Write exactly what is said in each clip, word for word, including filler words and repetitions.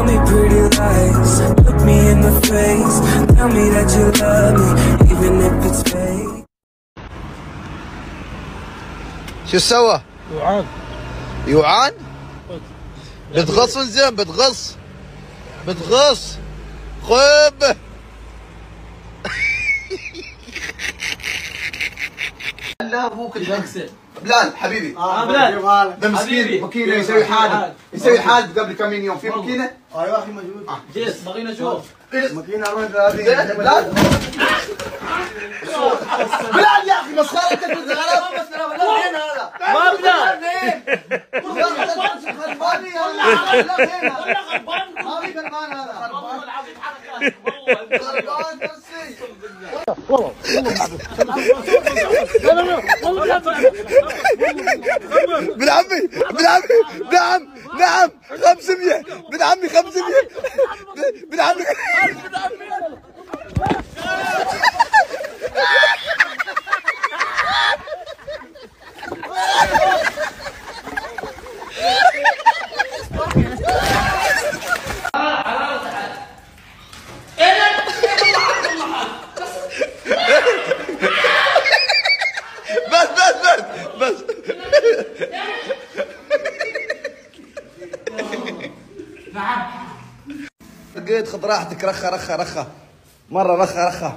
Tell me pretty lies, look me in the face. Tell me that you love me, even if it's fake. شو سوى؟ يوعان. يوعان؟ بتغص من زين، بتغص بتغص خيب. لا ابوك المكسر بلال حبيبي. اه بلال ده مسكين ماكينه يسوي حادث، يسوي حادث قبل كم يوم في ماكينه. ايوه اخي موجود. جيس بغينا نشوف ماكينه الرجل هذه. بلال بلال يا اخي مسخره انت في الزغلات. وين هذا؟ ما بلال هذه غلبان هذا. والله العظيم حركات غلبان نفسي. ابن عمي ابن عمي نعم نعم خمسمية ابن عمي خمسمية ابن عمي. بس بس بس بس نعم. لقيت خذ راحتك. رخة رخة رخة مرة رخة رخة.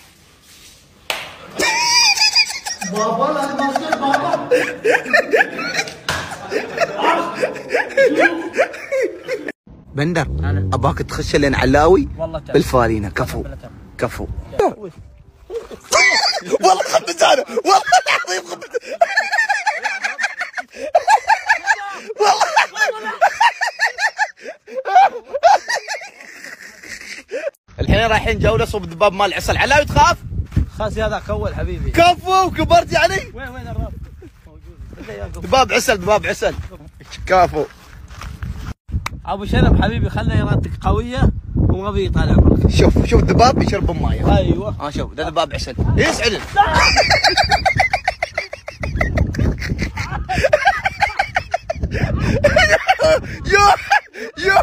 بابا لا ما تصير بابا. بندر اباك تخش لين علاوي والله تعال بالفارينة. كفو كفو. والله خبز انا والله العظيم خبز. الحين رايحين جولة صوب الذباب مال العسل. علاوي تخاف؟ خاسي هذا كول حبيبي. كفو كبرت يعني. وين وين الراب؟ موجود. ذباب عسل ذباب عسل. كفو. ابو شنب حبيبي خلي ارادتك قويه وغبي طال عمرك. شوف شوف الذباب يشرب مايه. ايوه ها شوف ده ذباب عسل يسعد. يو يو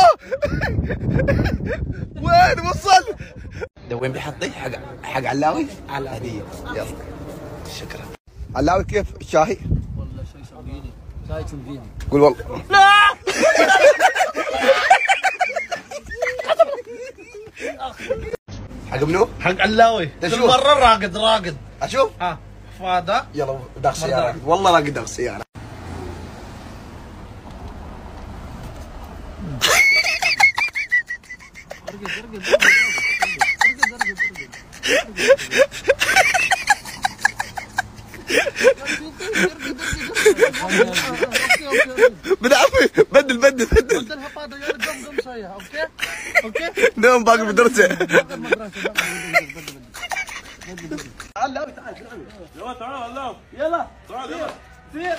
وين وصل؟ ده وين بيحطيه؟ حق حق علاوي؟ على هديه يلا شكرا. علاوي كيف الشاهي؟ والله شيء سويني شاي تنفيني. قول والله لا حق منو؟ حق علاوي. تشوف. كل مره راقد راقد. اشوف؟ ها فاده يلا داخل سيارة والله راقد داخل سيارة. بدعمي بدل بدل بدل. بدلها فاده يا قم قم صيح. اوكي اوكي نوم باقي بدرسه. علاوي تعال يلا تعال علاوي يلا تعال يلا سير.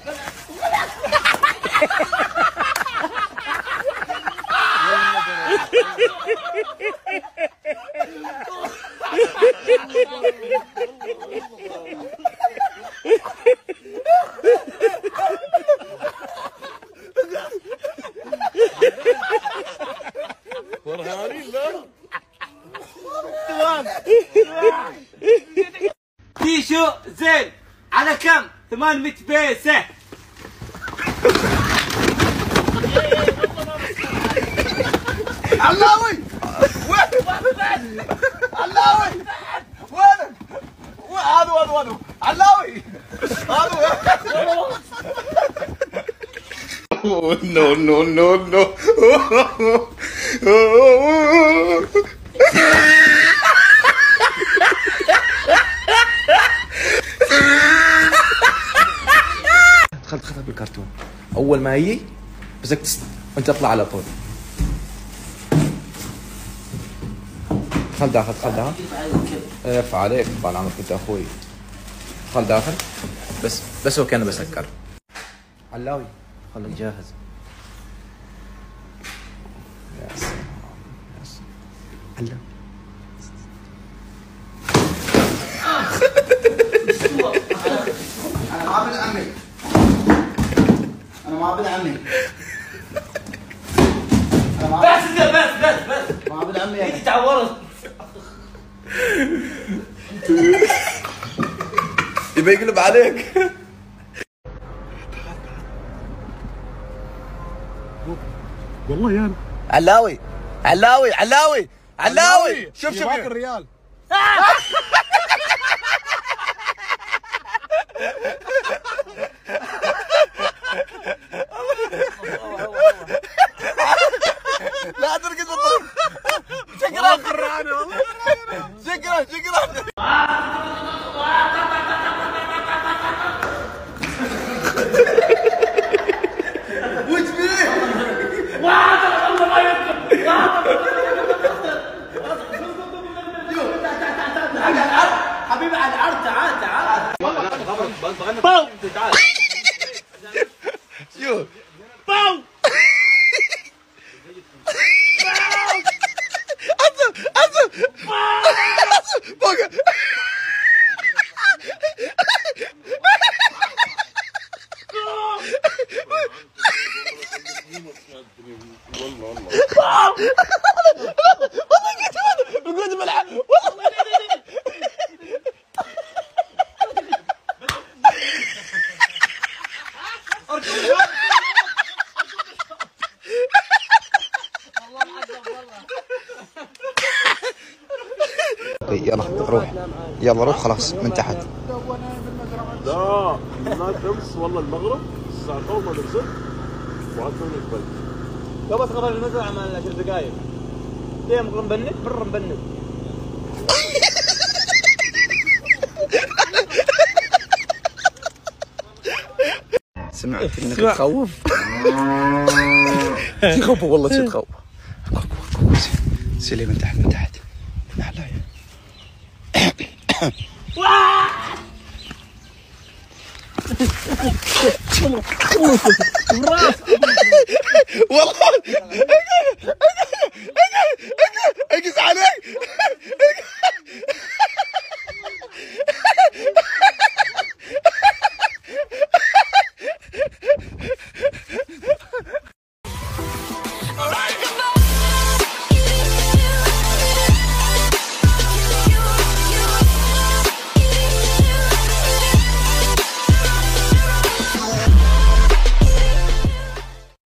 تيشو زين على كم؟ ثمانمية بيسة. علاوي وين؟ علاوي وينك؟ هذا هذا هذا علاوي هذا. نو نو نو نو. دخلت خذها بالكرتون. اول ما يجي بسك وانت اطلع على طول. دخل داخل دخل داخل. ارفع عليك طال عمرك انت اخوي. دخل داخل بس بس هو كان بسكر. علاوي خليك جاهز. يا سلام يا سلام. علاوي انا ما ابن عمي. انا ما ابن عمي. انا ما عمي انت تعورت. يبي يقلب عليك. والله يا علاوي علاوي علاوي علاوي شوف شوف الريال. لا ترقص شكرا شكرا شكرا. وش فيه؟ حبيبي على الارض. تعال تعال باو. تعال شوف باو. عزم عزم فوق. القدم العب والله. يلا روح يلا روح خلاص من تحت. لا لا تمس والله المغرب الساعة أول ما نرسل وعطوني البلد. لو بس قبل المزرعة عملنا عشر دقايق. ليه مقرن مبند؟ مرة مبند. سمعت انك تخوف. تخوف والله شو تخوف. سلي من تحت من تحت. لا لا والله اقص عليك.